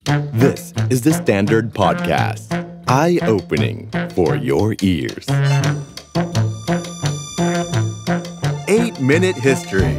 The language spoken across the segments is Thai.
This is the Standard Podcast. Eye-opening for your ears. 8-Minute History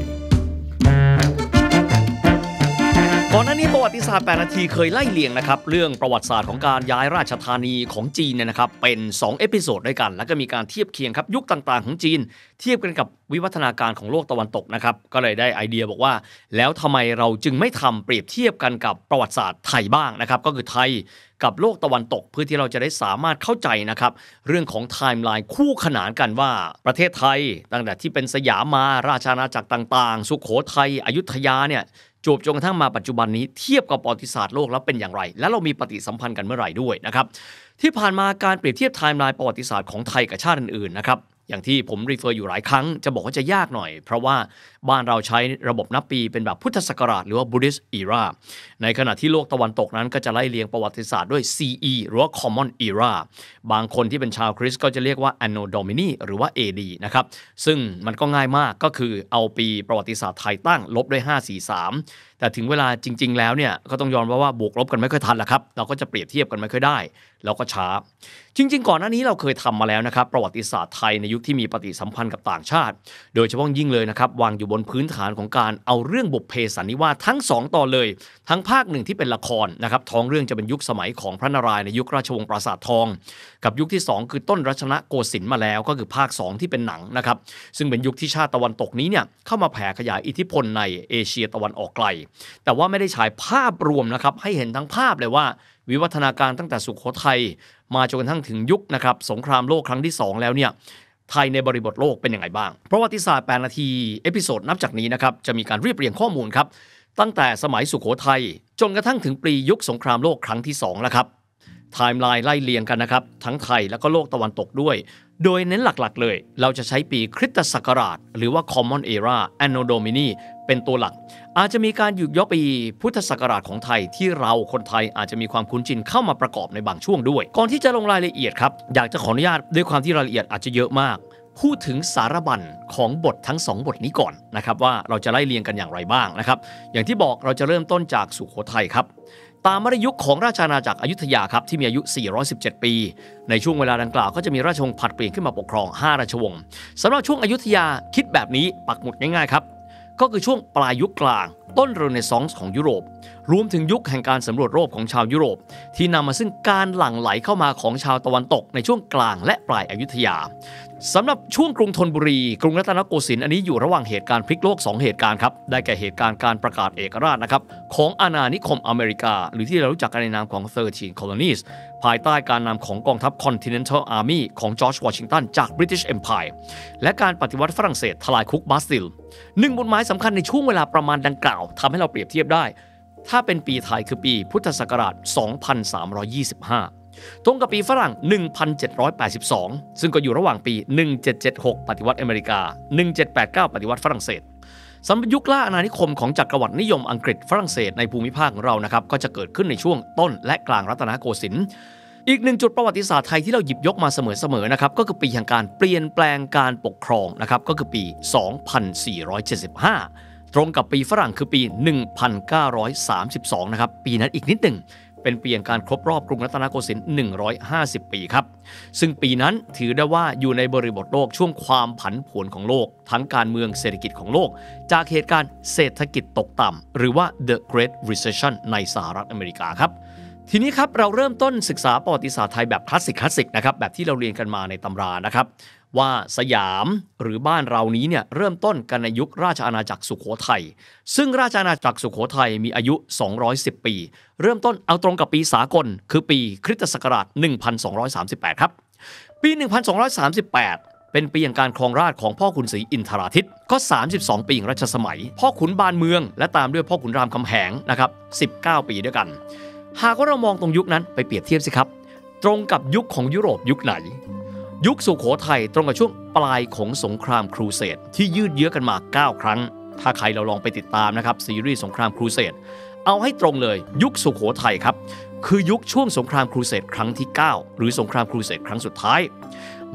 ก่อนหน้านี้ประวัติศาสตร์8นาทีเคยไล่เลียงนะครับเรื่องประวัติศาสตร์ของการย้ายราชธานีของจีนเนี่ยนะครับเป็น2เอพิโซดด้วยกันแล้วก็มีการเทียบเคียงครับยุคต่างๆของจีนเทียบกันกับวิวัฒนาการของโลกตะวันตกนะครับก็เลยได้ไอเดียบอกว่าแล้วทำไมเราจึงไม่ทำเปรียบเทียบกันกับประวัติศาสตร์ไทยบ้างนะครับก็คือไทยกับโลกตะวันตกเพื่อที่เราจะได้สามารถเข้าใจนะครับเรื่องของไทม์ไลน์คู่ขนานกันว่าประเทศไทยตั้งแต่ที่เป็นสยามมาราชอาณาจักรต่างๆสุโขทัยอยุธยาเนี่ยจวบจนกระทั่งมาปัจจุบันนี้เทียบกับประวัติศาสตร์โลกแล้วเป็นอย่างไรและเรามีปฏิสัมพันธ์กันเมื่อไหร่ด้วยนะครับที่ผ่านมาการเปรียบเทียบไทม์ไลน์ประวัติศาสตร์ของไทยกับชาติอื่นๆนะครับอย่างที่ผมรีเฟอร์อยู่หลายครั้งจะบอกว่าจะยากหน่อยเพราะว่าบ้านเราใช้ระบบนับปีเป็นแบบพุทธศักราชหรือว่า Buddhist Era ในขณะที่โลกตะวันตกนั้นก็จะไล่เรียงประวัติศาสตร์ด้วย CE หรือว่า Common Era บางคนที่เป็นชาวคริสต์ก็จะเรียกว่า Anno Domini หรือว่า AD นะครับซึ่งมันก็ง่ายมากก็คือเอาปีประวัติศาสตร์ไทยตั้งลบด้วย543แต่ถึงเวลาจริงๆแล้วเนี่ยก็ต้องยอมรับว่าบวกลบกันไม่ค่อยทันละครับเราก็จะเปรียบเทียบกันไม่ค่อยได้แล้วก็ช้าจริงๆก่อนหน้านี้เราเคยทำมาแล้วนะครับประวัติศาสตร์ไทยในยุคที่มีปฏิสัมพันธ์กับต่างชาติโดยเฉพาะยิ่งเลยนะครับวางอยู่บนพื้นฐานของการเอาเรื่องบุพเพสันนิวาสทั้ง2ตอนเลยทั้งภาคหนึ่งที่เป็นละครนะครับท้องเรื่องจะเป็นยุคสมัยของพระนารายณ์ในยุคราชวงศ์ปราสาททองกับยุคที่2คือต้นรัชนโกสินทร์มาแล้วก็คือภาค2ที่เป็นหนังนะครับซึ่งเป็นยุคที่ชาติตะวันตกนี้เนี่ยเข้ามาแผ่ขยายอิทธิพลในเอเชียตะวันออกไกลแต่ว่าไม่ได้ฉายภาพรวมนะครับให้เห็นทั้งภาพเลยว่าวิวัฒนาการตั้งแต่สุโขทัยมาจนกระทั่งถึงยุคนะครับสงครามโลกครั้งที่2แล้วเนี่ยไทยในบริบทโลกเป็นยังไงบ้างประวัติศาสตร์8นาทีเอพิโซดนับจากนี้นะครับจะมีการเรียบเรียงข้อมูลครับตั้งแต่สมัยสุโขทัยจนกระทั่งถึงปียุคสงครามโลกครั้งที่2แล้วครับไทม์ไลน์ไล่เรียงกันนะครับทั้งไทยแล้วก็โลกตะวันตกด้วยโดยเน้นหลักๆเลยเราจะใช้ปีคริสตศักราชหรือว่า Common Era Anno Domini เป็นตัวหลักอาจจะมีการหยิบยกปีพุทธศักราชของไทยที่เราคนไทยอาจจะมีความคุ้นชินเข้ามาประกอบในบางช่วงด้วยก่อนที่จะลงรายละเอียดครับอยากจะขออนุญาตด้วยความที่รายละเอียดอาจจะเยอะมากพูดถึงสารบัญของบททั้ง2บทนี้ก่อนนะครับว่าเราจะไล่เรียงกันอย่างไรบ้างนะครับอย่างที่บอกเราจะเริ่มต้นจากสุโขทัยครับตามมรยุคของราชอาณาจักรอยุธยาครับที่มีอายุ417ปีในช่วงเวลาดังกล่าวก็จะมีราชวงศ์ผลัดเปลี่ยนขึ้นมาปกครอง5ราชวงศ์สำหรับช่วงอยุธยาคิดแบบนี้ปักหมุดง่ายๆครับก็คือช่วงปลายยุคกลางต้นเรเนซองส์ของยุโรปรวมถึงยุคแห่งการสำรวจโลกของชาวยุโรปที่นำมาซึ่งการหลั่งไหลเข้ามาของชาวตะวันตกในช่วงกลางและปลายอยุธยาสำหรับช่วงกรุงธนบุรีกรุงรัตนโกสินทร์อันนี้อยู่ระหว่างเหตุการณ์พลิกโลก2เหตุการณ์ครับได้แก่เหตุการณ์การประกาศเอกราชนะครับของอาณานิคมอเมริกาหรือที่เรารู้จักกันในนามของ13 colonies ภายใต้การนำของกองทัพ Continental Army ของจอร์จวอชิงตันจาก British Empire และการปฏิวัติฝรั่งเศสทลายคุกบาสติลหนึ่งบทหมายสำคัญในช่วงเวลาประมาณดังกล่าวทำให้เราเปรียบเทียบได้ถ้าเป็นปีไทยคือปีพุทธศักราช2325ตรงกับปีฝรั่ง1782ซึ่งก็อยู่ระหว่างปี1776ปฏิวัติอเมริกา1789ปฏิวัติฝรั่งเศสสำหรับยุคล่าอาณานิคมของจักรวรรดินิยมอังกฤษฝรั่งเศสในภูมิภาคของเรานะครับก็จะเกิดขึ้นในช่วงต้นและกลางรัตนโกสินทร์อีกหนึ่งจุดประวัติศาสตร์ไทยที่เราหยิบยกมาเสมอๆนะครับก็คือปีแห่งการเปลี่ยนแปลงการปกครองนะครับก็คือปี2475ตรงกับปีฝรั่งคือปี1932นะครับปีนั้นอีกนิดหนึ่งเป็นปีแห่งการครบรอบกรุงรัตนโกสินทร์150ปีครับซึ่งปีนั้นถือได้ว่าอยู่ในบริบทโลกช่วงความผันผวนของโลกทั้งการเมืองเศรษฐกิจของโลกจากเหตุการณ์เศรษฐกิจตกต่ำหรือว่า The Great Recession ในสหรัฐอเมริกาครับทีนี้ครับเราเริ่มต้นศึกษาประวัติศาสตร์ไทยแบบคลาสสิกนะครับแบบที่เราเรียนกันมาในตำรานะครับว่าสยามหรือบ้านเรานี้เนี่ยเริ่มต้นกันในยุคราชอาณาจักรสุโขทัยซึ่งราชอาณาจักรสุโขทัยมีอายุ210ปีเริ่มต้นเอาตรงกับปีสากลคือปีคริสตศักราช1238ครับปี1238เป็นปีแห่งการครองราชย์ของพ่อขุนศรีอินทราทิตก็32ปีแห่งรัชสมัยพ่อขุนบานเมืองและตามด้วยพ่อขุนรามคำแหงนะครับ19ปีด้วยกันหากว่าเรามองตรงยุคนั้นไปเปรียบเทียบสิครับตรงกับยุคของยุโรปยุคไหนยุคสุโขทัยตรงกับช่วงปลายของสงครามครูเสดที่ยืดเยื้อกันมา9ครั้งถ้าใครเราลองไปติดตามนะครับซีรีส์สงครามครูเสดเอาให้ตรงเลยยุคสุโขทัยครับคือยุคช่วงสงครามครูเสดครั้งที่9หรือสงครามครูเสดครั้งสุดท้าย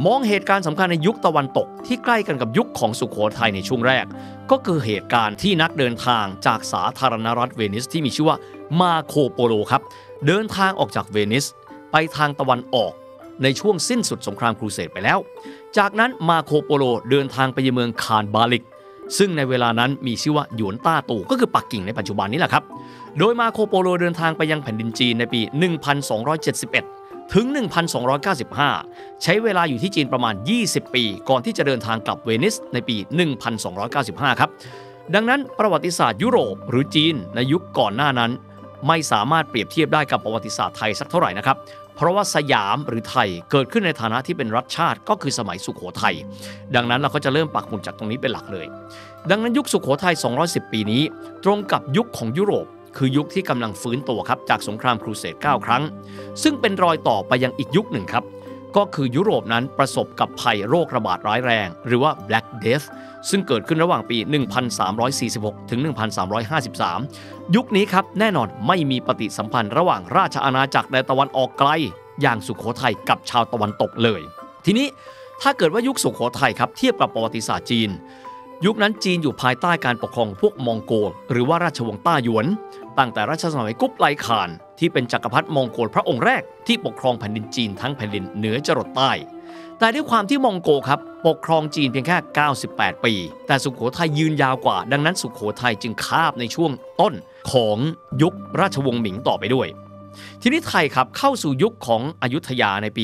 มองเหตุการณ์สำคัญในยุคตะวันตกที่ใกล้กันกับยุคของสุโขทัยในช่วงแรกก็คือเหตุการณ์ที่นักเดินทางจากสาธารณรัฐเวนิสที่มีชื่อว่ามาโคโปโลครับเดินทางออกจากเวนิสไปทางตะวันออกในช่วงสิ้นสุดสงครามครูเสดไปแล้วจากนั้นมาโคโปโลเดินทางไปยังเมืองคานบาลิกซึ่งในเวลานั้นมีชื่อว่าหยวนต้าตูก็คือปักกิ่งในปัจจุบันนี้แหละครับโดยมาโคโปโลเดินทางไปยังแผ่นดินจีนในปี 1271 ถึง 1295 ใช้เวลาอยู่ที่จีนประมาณ 20 ปีก่อนที่จะเดินทางกลับเวนิสในปี 1295 ครับดังนั้นประวัติศาสตร์ยุโรปหรือจีนในยุคก่อนหน้านั้นไม่สามารถเปรียบเทียบได้กับประวัติศาสตร์ไทยสักเท่าไหร่นะครับเพราะว่าสยามหรือไทยเกิดขึ้นในฐานะที่เป็นรัฐชาติก็คือสมัยสุโขทัยดังนั้นเราก็จะเริ่มปักหมุดจากตรงนี้เป็นหลักเลยดังนั้นยุคสุโขทัย 210 ปีนี้ตรงกับยุคของยุโรปคือยุคที่กำลังฟื้นตัวครับจากสงครามครูเสด 9 ครั้งซึ่งเป็นรอยต่อไปยังอีกยุคหนึ่งครับก็คือยุโรปนั้นประสบกับภัยโรคระบาดร้ายแรงหรือว่า Black Death ซึ่งเกิดขึ้นระหว่างปี 1346 ถึง 1353 ยุคนี้ครับแน่นอนไม่มีปฏิสัมพันธ์ระหว่างราชอาณาจักรในตะวันออกไกลอย่างสุโขทัยกับชาวตะวันตกเลยทีนี้ถ้าเกิดว่ายุคสุโขทัยครับเทียบกับประวัติศาสตร์จีนยุคนั้นจีนอยู่ภายใต้การปกครองพวกมองโกลหรือว่าราชวงศ์ต้าหยวนตั้งแต่รัชสมัยกุ๊บไลข่านที่เป็นจักรพรรดิมองโกลพระองค์แรกที่ปกครองแผ่นดินจีนทั้งแผ่นดินเหนือจรดใต้แต่ด้วยความที่มองโกลครับปกครองจีนเพียงแค่ 98 ปีแต่สุโขทัยยืนยาวกว่าดังนั้นสุโขทัยจึงคาบในช่วงต้นของยุคราชวงศ์หมิงต่อไปด้วยทีนี้ไทยครับเข้าสู่ยุคของอยุธยาในปี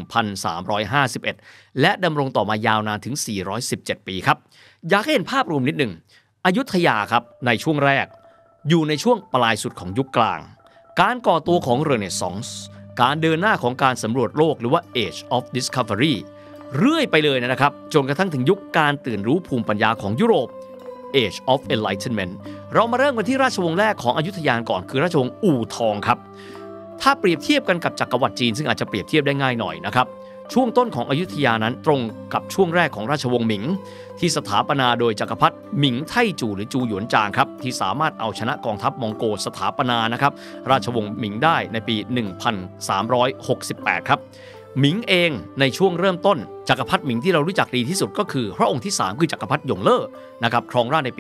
1351 และดำรงต่อมายาวนานถึง 417 ปีครับอยากให้เห็นภาพรวมนิดหนึ่งอยุธยาครับในช่วงแรกอยู่ในช่วงปลายสุดของยุคกลางการก่อตัวของเรเนซองส์การเดินหน้าของการสำรวจโลกหรือว่า Age of Discovery เรื่อยไปเลยนะครับจนกระทั่งถึงยุคการตื่นรู้ภูมิปัญญาของยุโรป Age of Enlightenment เรามาเริ่มกันที่ราชวงศ์แรกของอยุธยาก่อนคือราชวงศ์อู่ทองครับถ้าเปรียบเทียบกันกับจักรวรรดิจีนซึ่งอาจจะเปรียบเทียบได้ง่ายหน่อยนะครับช่วงต้นของอยุธยานั้นตรงกับช่วงแรกของราชวงศ์หมิงที่สถาปนาโดยจักรพรรดิหมิงไท่จูหรือจูหยวนจางครับที่สามารถเอาชนะกองทัพมองโกลสถาปนานะครับราชวงศ์หมิงได้ในปี 1368 ครับหมิงเองในช่วงเริ่มต้นจักรพรรดิหมิงที่เรารู้จักดีที่สุดก็คือพระองค์ที่3คือจักรพรรดิหยงเล่อนะครับครองราชย์ในปี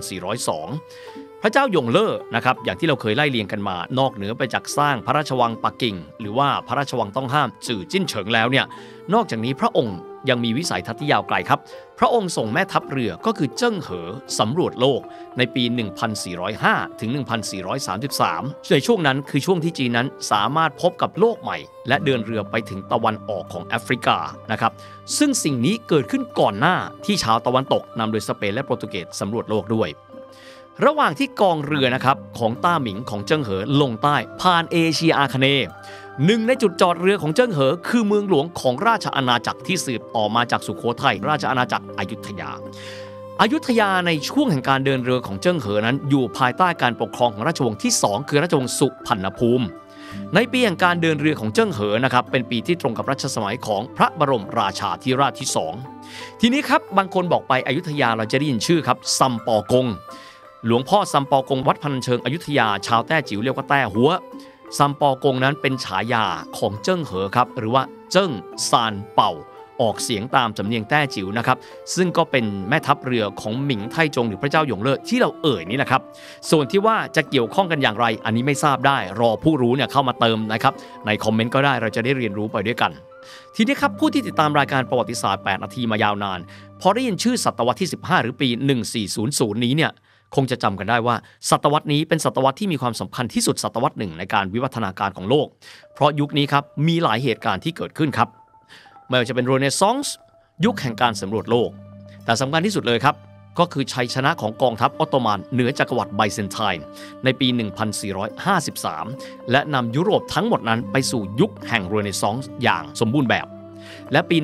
1402พระเจ้าหยงเล่อนะครับอย่างที่เราเคยไล่เรียงกันมานอกเหนือไปจากสร้างพระราชวังปักกิ่งหรือว่าพระราชวังต้องห้ามจื่อจิ้นเฉิงแล้วเนี่ยนอกจากนี้พระองค์ยังมีวิสัยทัศน์ที่ยาวไกลครับพระองค์ส่งแม่ทัพเรือก็คือเจิ้งเหอสำรวจโลกในปี 1405 ถึง 1433 ในช่วงนั้นคือช่วงที่จีนนั้นสามารถพบกับโลกใหม่และเดินเรือไปถึงตะวันออกของแอฟริกานะครับซึ่งสิ่งนี้เกิดขึ้นก่อนหน้าที่ชาวตะวันตกนำโดยสเปนและโปรตุเกสสำรวจโลกด้วยระหว่างที่กองเรือนะครับของต้าหมิงของเจิ้งเหอลงใต้ผ่านเอเชียอาคเนย์หนึ่งในจุดจอดเรือของเจิ้งเหอคือเมืองหลวงของราชอาณาจักรที่สืบต่อมาจากสุโขทัยราชอาณาจักรอยุธยาอยุธยาในช่วงแห่งการเดินเรือของเจิ้งเหอนั้นอยู่ภายใต้การปกครองของราชวงศ์ที่2คือราชวงศ์สุพรรณภูมิในปีแห่งการเดินเรือของเจิ้งเหอนะครับเป็นปีที่ตรงกับรัชสมัยของพระบรมราชาธิราชที่2ทีนี้ครับบางคนบอกไปอยุธยาเราจะได้ยินชื่อครับซัมปอกงหลวงพ่อซัมปอกงวัดพนัญเชิงอยุธยาชาวแต้จิ๋วเรียกว่าแต้หัวซัมปอกงนั้นเป็นฉายาของเจิ้งเหอครับหรือว่าเจิ้งซานเป่าออกเสียงตามสำเนียงแต้จิ๋วนะครับซึ่งก็เป็นแม่ทัพเรือของหมิงไท่จงหรือพระเจ้าหยงเล่อที่เราเอ่ยนี่นะครับส่วนที่ว่าจะเกี่ยวข้องกันอย่างไรอันนี้ไม่ทราบได้รอผู้รู้เนี่ยเข้ามาเติมนะครับในคอมเมนต์ก็ได้เราจะได้เรียนรู้ไปด้วยกันทีนี้ครับผู้ที่ติดตามรายการประวัติศาสตร์8นาทีมายาวนานพอได้ยินชื่อศตวรรษที่15หรือปี1400นี้เนี่ยคงจะจำกันได้ว่าศตวรรษนี้เป็นศตวรรษที่มีความสำคัญที่สุดศตวรรษหนึ่งในการวิวัฒนาการของโลกเพราะยุคนี้ครับมีหลายเหตุการณ์ที่เกิดขึ้นครับไม่ว่าจะเป็นเรเนซองส์ยุคแห่งการสำรวจโลกแต่สำคัญที่สุดเลยครับก็คือชัยชนะของกองทัพออตโตมันเหนือจักรวรรดิไบเซนไทน์ในปี 1453 และนำยุโรปทั้งหมดนั้นไปสู่ยุคแห่งเรเนซองส์อย่างสมบูรณ์แบบและปี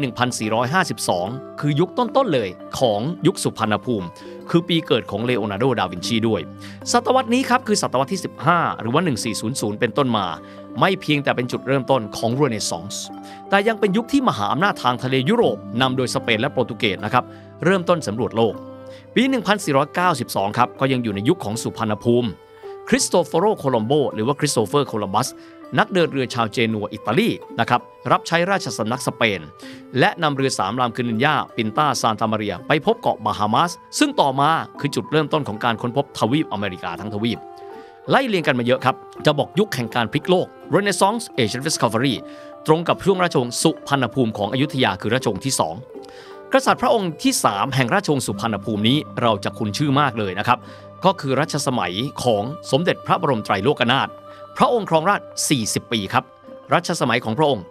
1452 คือยุคต้นๆเลยของยุคสุพรรณภูมิคือปีเกิดของเลโอนาร์โด ดาวินชีด้วยศตวรรษนี้ครับคือศตวรรษที่ 15 หรือว่า 1400 เป็นต้นมาไม่เพียงแต่เป็นจุดเริ่มต้นของเรเนซองส์แต่ยังเป็นยุคที่มหาอำนาจทางทะเลยุโรปนำโดยสเปนและโปรตุเกสนะครับเริ่มต้นสำรวจโลกปี 1492 ครับก็ยังอยู่ในยุคของสุพรรณภูมิคริสโตโฟโรโคลัมโบหรือว่าคริสโตเฟอร์โคลัมบัสนักเดินเรือชาวเจนัวอิตาลีนะครับรับใช้ราชสำนักสเปนและนำเรือ3ลำคือนินญาปินตาซานตามาเรียไปพบเกาะบาฮามาสซึ่งต่อมาคือจุดเริ่มต้นของการค้นพบทวีปอเมริกาทั้งทวีปไล่เรียงกันมาเยอะครับจะบอกยุคแห่งการพลิกโลก Renaissance Asian Discovery ตรงกับช่วงราชวงศ์สุพรรณภูมิของอยุธยาคือราชวงศ์ที่2กษัตริย์พระองค์ที่3แห่งราชวงศ์สุพรรณภูมินี้เราจะคุ้นชื่อมากเลยนะครับก็คือรัชสมัยของสมเด็จพระบรมไตรโลกนาถพระองค์ครองราชย์40 ปีครับรัชสมัยของพระองค์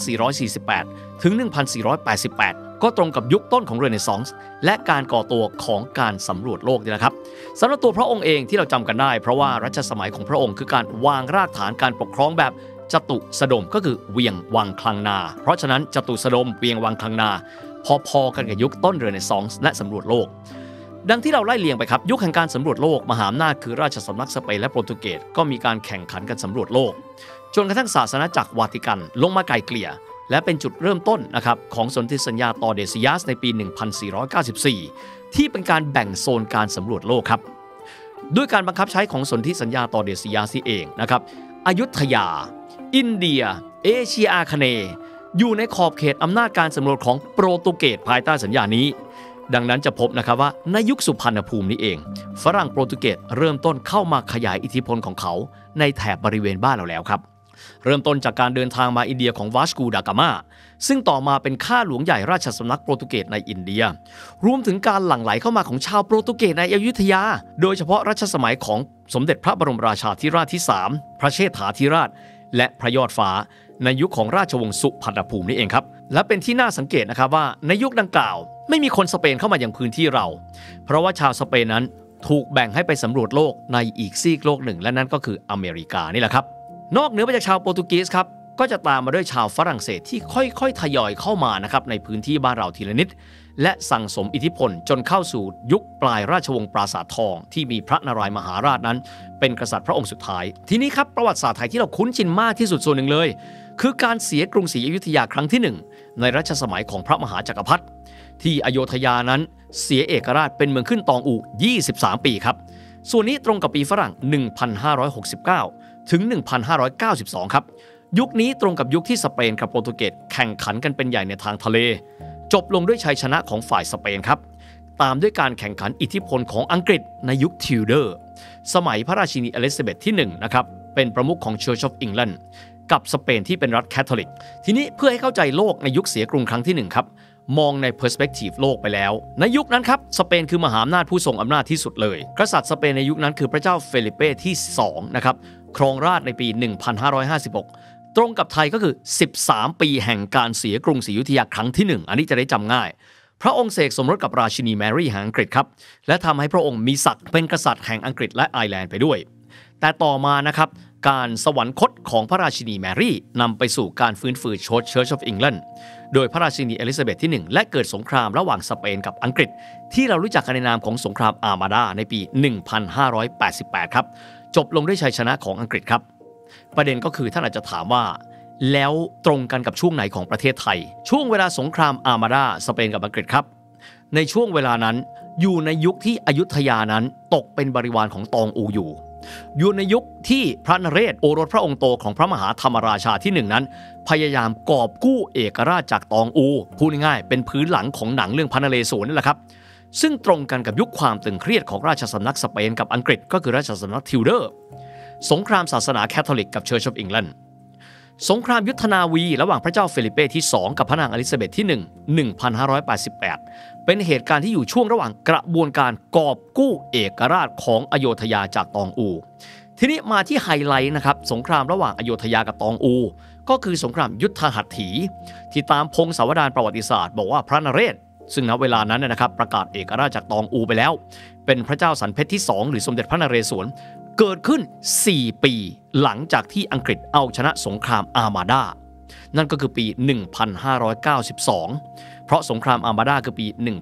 1448 ถึง 1488 ก็ตรงกับยุคต้นของเรเนซองส์และการก่อตัวของการสำรวจโลกนี่แหละครับสำหรับตัวพระองค์เองที่เราจำกันได้เพราะว่ารัชสมัยของพระองค์คือการวางรากฐานการปกครองแบบจตุสดมก็คือเวียงวังคลังนาเพราะฉะนั้นจตุสดมเวียงวังคลังนาพอๆกันกับยุคต้นเรเนซองส์และสำรวจโลกดังที่เราไล่เลียงไปครับยุคแห่งการสำรวจโลกมหาอำนาจคือราชสำนักสเปนและโปรตุเกสก็มีการแข่งขันกันสำรวจโลกจนกระทั่งศาสนาจักรวาติกันลงมาไกล่เกลี่ยและเป็นจุดเริ่มต้นนะครับของสนธิสัญญาตอร์เดซิยัสในปี 1494 ที่เป็นการแบ่งโซนการสำรวจโลกครับด้วยการบังคับใช้ของสนธิสัญญาตอร์เดซิยัสเองนะครับอยุธยาอินเดียเอเชียอาคเนย์อยู่ในขอบเขตอำนาจการสำรวจของโปรตุเกสภายใต้สัญญานี้ดังนั้นจะพบนะครับว่าในยุคสุพรรณภูมินี้เองฝรั่งโปรตุเกสเริ่มต้นเข้ามาขยายอิทธิพลของเขาในแถบบริเวณบ้านเราแล้วครับเริ่มต้นจากการเดินทางมาอินเดียของวาสโกดากามาซึ่งต่อมาเป็นข้าหลวงใหญ่ราชสำนักโปรตุเกสในอินเดียรวมถึงการหลั่งไหลเข้ามาของชาวโปรตุเกสในอยุธยาโดยเฉพาะรัชสมัยของสมเด็จพระบรมราชาธิราชที่3พระเชษฐาธิราชและพระยอดฟ้าในยุคของราชวงศ์สุพรรณภูมินี่เองครับและเป็นที่น่าสังเกตนะครับว่าในยุคดังกล่าวไม่มีคนสเปนเข้ามาอย่างพื้นที่เราเพราะว่าชาวสเปนนั้นถูกแบ่งให้ไปสำรวจโลกในอีกซีกโลกหนึ่งและนั่นก็คืออเมริกานี่แหละครับนอกเหนือไปจากชาวโปรตุเกสครับก็จะตามมาด้วยชาวฝรั่งเศสที่ค่อยๆทยอยเข้ามานะครับในพื้นที่บ้านเราทีละนิดและสั่งสมอิทธิพลจนเข้าสู่ยุคปลายราชวงศ์ปราสาททองที่มีพระนารายณ์มหาราชนั้นเป็นกษัตริย์พระองค์สุดท้ายทีนี้ครับประวัติศาสตร์ไทยที่เราคุ้นชินมากที่สุดส่วนหนึ่งเลยคือการเสียกรุงศรีอยุธยาครั้งที่1ในรัชสมัยของพระมหาจักรพรรดิที่อโยธยานั้นเสียเอกราชเป็นเมืองขึ้นตองอู23 ปีครับส่วนนี้ตรงกับปีฝรั่ง 1569 ถึง 1592 ครับยุคนี้ตรงกับยุคที่สเปนกับโปรตุเกสแข่งขันกันเป็นใหญ่ในทางทะเลจบลงด้วยชัยชนะของฝ่ายสเปนครับตามด้วยการแข่งขันอิทธิพลของอังกฤษในยุคทิวเดอร์สมัยพระราชินีอลิซาเบธที่1นะครับเป็นประมุขของ Church of England กับสเปนที่เป็นรัฐแคทอลิกทีนี้เพื่อให้เข้าใจโลกในยุคเสียกรุงครั้งที่1ครับมองใน perspective โลกไปแล้วในยุคนั้นครับสเปนคือมหาอำนาจผู้ทรงอำนาจที่สุดเลยกษัตริย์สเปนในยุคนั้นคือพระเจ้าเฟลิเป้ที่2นะครับครองราชย์ในปี 1556 ตรงกับไทยก็คือ13 ปีแห่งการเสียกรุงศรีอยุธยาครั้งที่1อันนี้จะได้จำง่ายพระองค์เสกสมรสกับราชินีแมรี่แห่งอังกฤษครับและทำให้พระองค์มีศักดิ์เป็นกษัตริย์แห่งอังกฤษและไอร์แลนด์ไปด้วยแต่ต่อมานะครับการสวรรคตของพระราชินีแมรี่นำไปสู่การฟื้นฟู Church of England โดยพระราชินีอลิซาเบธที่1และเกิดสงครามระหว่างสเปนกับอังกฤษที่เรารู้จักกันในนามของสงครามอาร์มาดาในปี 1588 ครับจบลงด้วยชัยชนะของอังกฤษครับประเด็นก็คือท่านอาจจะถามว่าแล้วตรงกันกับช่วงไหนของประเทศไทยช่วงเวลาสงครามอาร์มาดาสเปนกับอังกฤษครับในช่วงเวลานั้นอยู่ในยุคที่อยุธยานั้นตกเป็นบริวารของตองอูอยู่ในยุคที่พระนเรศโอรสพระองค์โตของพระมหาธรรมราชาที่1นั้นพยายามกอบกู้เอกราชจากตองอูพูดง่ายๆเป็นพื้นหลังของหนังเรื่องพระนเรศวรนั่นแหละครับซึ่งตรงกันกับยุคความตึงเครียดของราชสำนักสเปนกับอังกฤษก็คือราชสำนักทิวเดอร์สงครามศาสนาแคทอลิกกับ Church of England สงครามยุทธนาวีระหว่างพระเจ้าเฟลิเป้ที่2กับพระนางอลิซาเบธที่1 1588 เป็นเหตุการณ์ที่อยู่ช่วงระหว่างกระบวนการกอบกู้เอกราชของอโยธยาจากตองอูทีนี้มาที่ไฮไลท์นะครับสงครามระหว่างอโยธยากับตองอูก็คือสงครามยุทธหัตถีที่ตามพงศาวดารประวัติศาสตร์บอกว่าพระนเรศซึ่งณเวลานั้นนะครับประกาศเอกราชจากตองอูไปแล้วเป็นพระเจ้าสันเพชรที่2หรือสมเด็จพระนเรศวรเกิดขึ้น4 ปีหลังจากที่อังกฤษเอาชนะสงครามอาร์มาดานั่นก็คือปี 1592 เพราะสงครามอาร์มาดาคือปี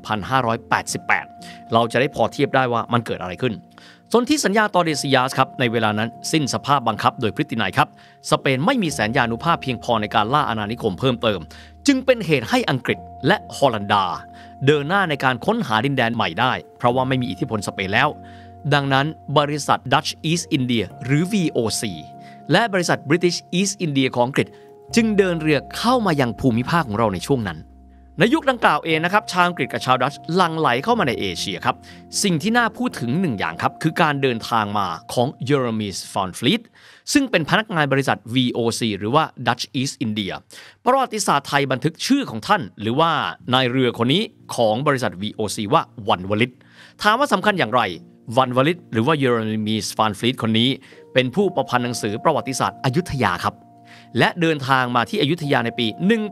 1588 เราจะได้พอเทียบได้ว่ามันเกิดอะไรขึ้นสนธิสัญญาตอร์เดซิยัสครับในเวลานั้นสิ้นสภาพบังคับโดยพฤตินัยครับสเปนไม่มีแสนยานุภาพเพียงพอในการล่าอาณานิคมเพิ่มเติมจึงเป็นเหตุให้อังกฤษและฮอลันดาเดินหน้าในการค้นหาดินแดนใหม่ได้เพราะว่าไม่มีอิทธิพลสเปนแล้วดังนั้นบริษัท Dutch East India หรือ VOC และบริษัท British East India ของอังกฤษจึงเดินเรือเข้ามายังภูมิภาคของเราในช่วงนั้นในยุคดังกล่าวเองนะครับชาวอังกฤษกับชาวดัตช์หลั่งไหลเข้ามาในเอเชียครับสิ่งที่น่าพูดถึงหนึ่งอย่างครับคือการเดินทางมาของเยอรมีส van Vliet ซึ่งเป็นพนักงานบริษัท VOC หรือว่า Dutch East India ประวัติศาสตร์ไทยบันทึกชื่อของท่านหรือว่านายเรือคนนี้ของบริษัท VOC ว่าวันวลิตถามว่าสำคัญอย่างไรวันวลิตหรือว่าเยอรมีส van Vliet คนนี้เป็นผู้ประพันธ์หนังสือประวัติศาสตร์อยุธยาครับและเดินทางมาที่อยุธยาในปี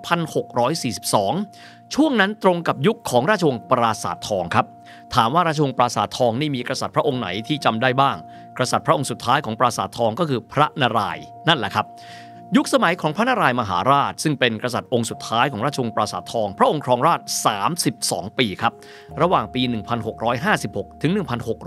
1642 ช่วงนั้นตรงกับยุคของราชวงศ์ปราสาททองครับถามว่าราชวงศ์ปราสาททองนี่มีกษัตริย์พระองค์ไหนที่จำได้บ้างกษัตริย์พระองค์สุดท้ายของปราสาททองก็คือพระนารายณ์นั่นแหละครับยุคสมัยของพระนารายณ์มหาราชซึ่งเป็นกษัตริย์องค์สุดท้ายของราชวงศ์ปราสาททองพระองค์ครองราช32 ปีครับระหว่างปี 1656 ถึง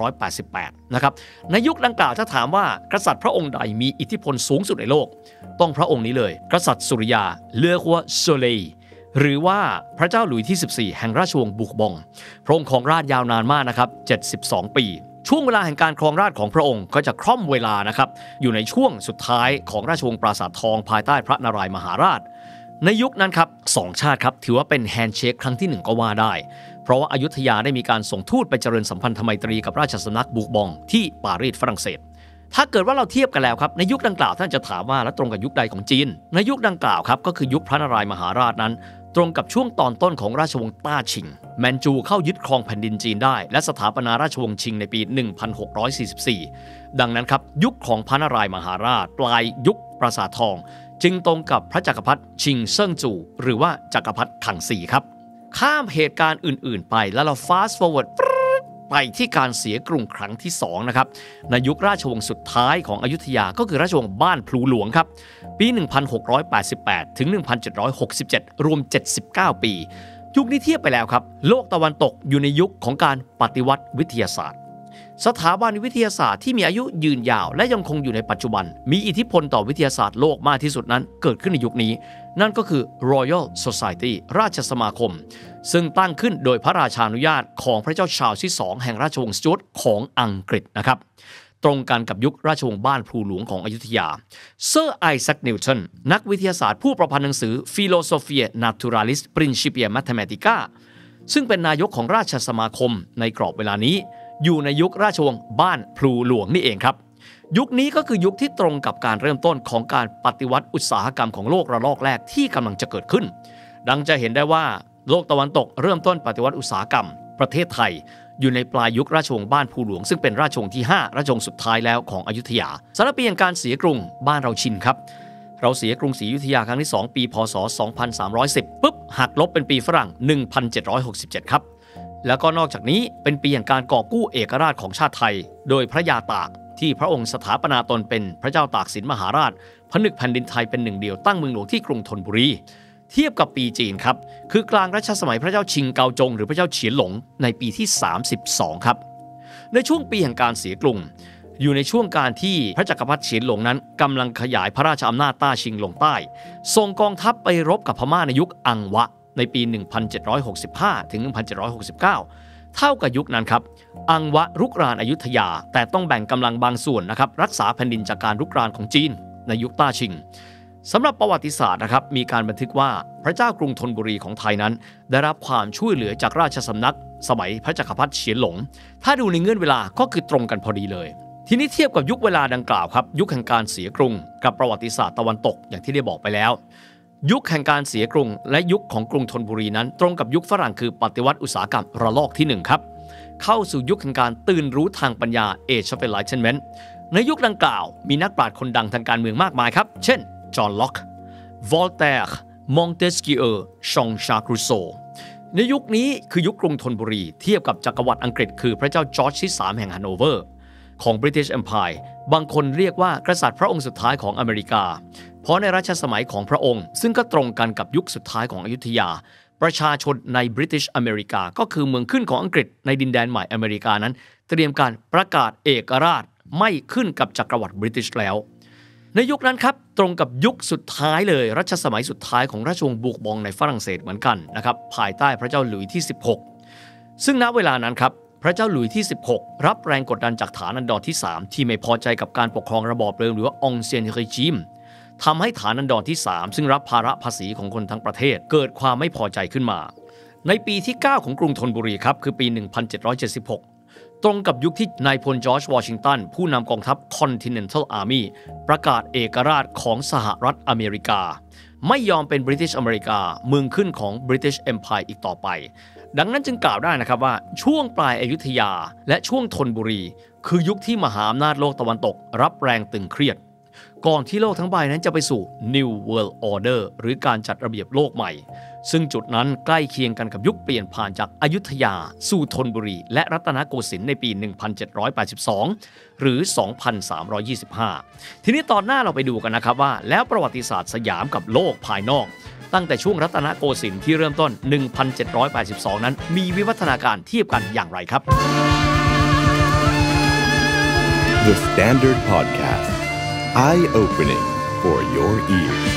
1688 นะครับในยุคดังกล่าวถ้าถามว่ากษัตริย์พระองค์ใดมีอิทธิพลสูงสุดในโลกต้องพระองค์นี้เลยกษัตริย์สุริยาเลือกว่าโซเลย์หรือว่าพระเจ้าหลุยส์ที่ 14 แห่งราชวงศ์บูกบองพระองค์ครองราชยาวนานมากนะครับ72 ปีช่วงเวลาแห่งการครองราชย์ของพระองค์ก็จะคร่อมเวลานะครับอยู่ในช่วงสุดท้ายของราชวงศ์ปราสาททองภายใต้พระนารายณ์มหาราชในยุคนั้นครับสองชาติครับถือว่าเป็นแฮนด์เชคครั้งที่1ก็ว่าได้เพราะว่าอยุธยาได้มีการส่งทูตไปเจริญสัมพันธไมตรีกับราชสำนักบูกบองที่ปารีสฝรั่งเศสถ้าเกิดว่าเราเทียบกันแล้วครับในยุคดังกล่าวท่านจะถามว่าแล้วตรงกับยุคใดของจีนในยุคดังกล่าวครับก็คือยุคพระนารายณ์มหาราชนั้นตรงกับช่วงตอนต้นของราชวงศ์ต้าชิงแมนจูเข้ายึดครองแผ่นดินจีนได้และสถาปนาราชวงศ์ชิงในปี 1644 ดังนั้นครับยุคของพระนารายณ์มหาราชปลายยุคปราสาททองจึงตรงกับพระจักรพรรดิชิงเซิ่งจูหรือว่าจักรพรรดิถังสีครับข้ามเหตุการณ์อื่นๆไปแล้วเรา fast forwardไปที่การเสียกรุงครั้งที่2นะครับในยุคราชวงศ์สุดท้ายของอยุธยาก็คือราชวงศ์บ้านพลูหลวงครับปี 1688 ถึง 1767 รวม 79 ปียุคนี้เทียบไปแล้วครับโลกตะวันตกอยู่ในยุคของการปฏิวัติวิทยาศาสตร์สถาบันวิทยาศาสตร์ที่มีอายุยืนยาวและยังคงอยู่ในปัจจุบันมีอิทธิพลต่อวิทยาศาสตร์โลกมากที่สุดนั้นเกิดขึ้นในยุคนี้นั่นก็คือ Royal Society ราชสมาคมซึ่งตั้งขึ้นโดยพระราชานุญาตของพระเจ้าชาร์ลส์ที่ 2 แห่งราชวงศ์สจ๊วตของอังกฤษนะครับตรงกันกับยุคราชวงศ์บ้านพลูหลวงของอยุธยาเซอร์ไอแซคนิวตันนักวิทยาศาสตร์ผู้ประพันธ์หนังสือ Philosophia Naturalis Principia Mathematica ซึ่งเป็นนายกของราชสมาคมในกรอบเวลานี้อยู่ในยุคราชวงศ์บ้านพลูหลวงนี่เองครับยุคนี้ก็คือยุคที่ตรงกับการเริ่มต้นของการปฏิวัติอุตสาหกรรมของโลกระลอกแรกที่กำลังจะเกิดขึ้นดังจะเห็นได้ว่าโลกตะวันตกเริ่มต้นปฏิวัติอุตสาหกรรมประเทศไทยอยู่ในปลายยุคราชวงศ์บ้านพลูหลวงซึ่งเป็นราชวงศ์ที่5ราชวงศ์สุดท้ายแล้วของอยุธยาสารปีแห่งการเสียกรุงบ้านเราชินครับเราเสียกรุงศรีอยุธยาครั้งที่2ปีพศ2310ปุ๊บหักลบเป็นปีฝรั่ง1767ครับแล้วก็นอกจากนี้เป็นปีแห่งการก่อกู้เอกราชของชาติไทยโดยพระยาตากที่พระองค์สถาปนาตนเป็นพระเจ้าตากสินมหาราชผนึกแผ่นดินไทยเป็นหนึ่งเดียวตั้งเมืองหลวงที่กรุงธนบุรีเทียบกับปีจีนครับคือกลางรัชสมัยพระเจ้าชิงเกาจงหรือพระเจ้าเฉียนหลงในปีที่32ครับในช่วงปีแห่งการเสียกรุงอยู่ในช่วงการที่พระจักรพรรดิเฉียนหลงนั้นกำลังขยายพระราชอำนาจต้าชิงลงใต้ส่งกองทัพไปรบกับพม่าในยุคอังวะในปี 1765 ถึง 1769 เท่ากับยุคนั้นครับอังวะรุกรานอยุธยาแต่ต้องแบ่งกำลังบางส่วนนะครับรักษาแผ่นดินจากการรุกรานของจีนในยุคต้าชิงสำหรับประวัติศาสตร์นะครับมีการบันทึกว่าพระเจ้ากรุงธนบุรีของไทยนั้นได้รับความช่วยเหลือจากราชสำนักสมัยพระจักรพรรดิเฉียนหลงถ้าดูในเงื่อนเวลาก็คือตรงกันพอดีเลยทีนี้เทียบกับยุคเวลาดังกล่าวครับยุคแห่งการเสียกรุงกับประวัติศาสตร์ตะวันตกอย่างที่ได้บอกไปแล้วยุคแห่งการเสียกรุงและยุคของกรุงธนบุรีนั้นตรงกับยุคฝรั่งคือปฏิวัติอุตสาหกรรมระลอกที่1ครับเข้าสู่ยุคแห่งการตื่นรู้ทางปัญญา Age of Enlightenment ในยุคดังกล่าวมีนักปราชญ์คนดังทางการเมืองมากมายครับเช่นจอห์น ล็อกวอลแตร์มองเตสกิเออร์ชองชาร์กรูโซในยุคนี้คือยุคกรุงธนบุรีเทียบกับจักรวรรดิอังกฤษคือพระเจ้าจอร์จที่ 3 แห่งฮันโนเวอร์ของ British Empire บางคนเรียกว่ากษัตริย์พระองค์สุดท้ายของอเมริกาเพราะในรัชสมัยของพระองค์ซึ่งก็ตรงกันกับยุคสุดท้ายของอยุธยาประชาชนใน British อเมริกาก็คือเมืองขึ้นของอังกฤษในดินแดนใหม่อเมริกานั้นเตรียมการประกาศเอกราชไม่ขึ้นกับจักรวรรดิ British แล้วในยุคนั้นครับตรงกับยุคสุดท้ายเลยรัชสมัยสุดท้ายของราชวงศ์บูกบองในฝรั่งเศสเหมือนกันนะครับภายใต้พระเจ้าหลุยส์ที่ 16ซึ่งณเวลานั้นครับพระเจ้าหลุยส์ที่16รับแรงกดดันจากฐานันดรที่3ที่ไม่พอใจกับการปกครองระบอบเดิมหรือว่าองเซียนเรจิมทำให้ฐานันดรที่3ซึ่งรับภาระภาษีของคนทั้งประเทศเกิดความไม่พอใจขึ้นมาในปีที่9ของกรุงธนบุรีครับคือปี1776ตรงกับยุคที่นายพลจอร์จวอชิงตันผู้นำกองทัพ Continental Army ประกาศเอกราชของสหรัฐอเมริกาไม่ยอมเป็น British อเมริกาเมืองขึ้นของ British Empire อีกต่อไปดังนั้นจึงกล่าวได้นะครับว่าช่วงปลายอยุธยาและช่วงธนบุรีคือยุคที่มหาอำนาจโลกตะวันตกรับแรงตึงเครียดก่อนที่โลกทั้งใบนั้นจะไปสู่ New World Order หรือการจัดระเบียบโลกใหม่ซึ่งจุดนั้นใกล้เคียงกันกับยุคเปลี่ยนผ่านจากอยุธยาสู่ธนบุรีและรัตนโกสินทร์ในปี 1782 หรือ 2325 ทีนี้ตอนหน้าเราไปดูกันนะครับว่าแล้วประวัติศาสตร์สยามกับโลกภายนอกตั้งแต่ช่วงรัตนโกสินทร์ที่เริ่มต้น 1782 นั้นมีวิวัฒนาการเทียบกันอย่างไรครับ The Standard Podcast Eye Opening for your ears